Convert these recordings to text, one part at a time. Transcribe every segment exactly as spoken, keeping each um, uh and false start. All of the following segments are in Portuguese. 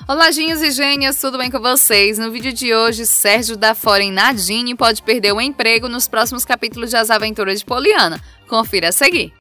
Olá, gênios e gênias, tudo bem com vocês? No vídeo de hoje, Sérgio dá fora em Nadine e pode perder o emprego nos próximos capítulos de As Aventuras de Poliana. Confira a seguir.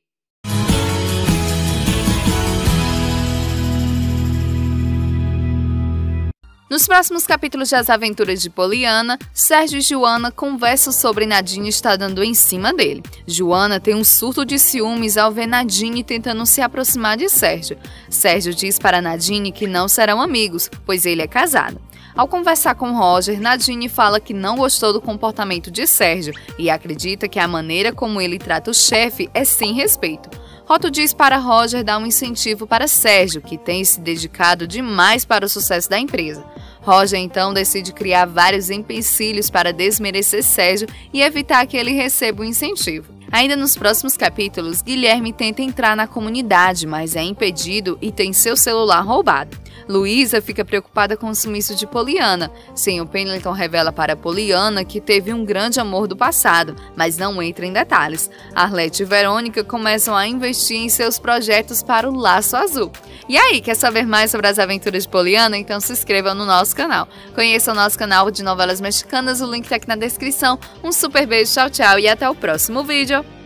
Nos próximos capítulos de As Aventuras de Poliana, Sérgio e Joana conversam sobre Nadine estar dando em cima dele. Joana tem um surto de ciúmes ao ver Nadine tentando se aproximar de Sérgio. Sérgio diz para Nadine que não serão amigos, pois ele é casado. Ao conversar com Roger, Nadine fala que não gostou do comportamento de Sérgio e acredita que a maneira como ele trata o chefe é sem respeito. Roto diz para Roger dar um incentivo para Sérgio, que tem se dedicado demais para o sucesso da empresa. Roger então decide criar vários empecilhos para desmerecer Sérgio e evitar que ele receba o incentivo. Ainda nos próximos capítulos, Guilherme tenta entrar na comunidade, mas é impedido e tem seu celular roubado. Luísa fica preocupada com o sumiço de Poliana. Senhor Pendleton revela para Poliana que teve um grande amor do passado, mas não entra em detalhes. Arlete e Verônica começam a investir em seus projetos para o Laço Azul. E aí, quer saber mais sobre as aventuras de Poliana? Então se inscreva no nosso canal. Conheça o nosso canal de novelas mexicanas, o link está aqui na descrição. Um super beijo, tchau, tchau e até o próximo vídeo.